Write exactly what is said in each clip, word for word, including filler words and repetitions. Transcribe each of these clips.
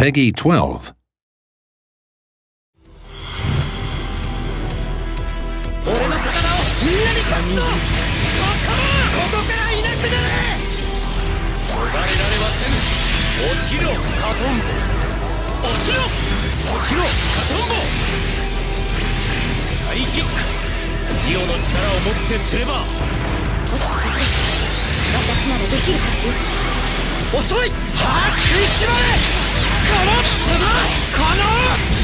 Peggy twelve. 俺の刀をみんなに勝つぞ。そこここからいなくなれ。逃れられません。落ちろカトンボ。落ちろ落ちろカトンボ。サイキック。ジオの力をもってすれば。 落ち着いて。私ならできるはずよ。 遅い。はっ食いしばれ。この貴様この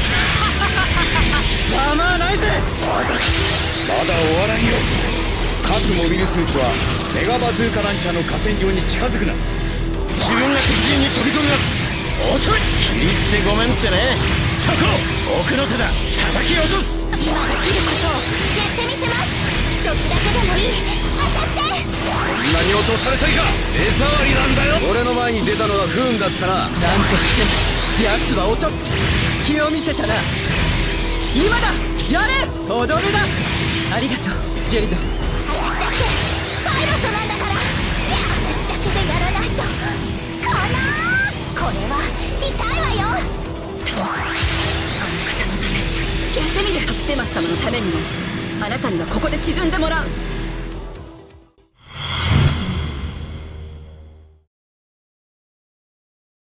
ざまあないぜ。 まだまだ終わらんよ。各モビルスーツはメガバズーカランチャーの河川上に近づくな。 自分が敵陣に飛び込みます。遅い。切り捨てごめんってね。そこ奥の手だ。叩き落とす。 今できることをやってみせます。一つだけでもいい。当たって。 そんなに落とされたいか。 手触りなんだよ。 俺の前に出たのは不運だったな。 なんとしても奴は落とす隙を見せたな。今だ。やれ踊るな。ありがとうジェリド。 私だってパイロットなんだから。私だけでやらないと。このこれは痛いわよ。倒す。あの方のためにやってみる。ハプテマス様のためにもあなたにはここで沈んでもらう。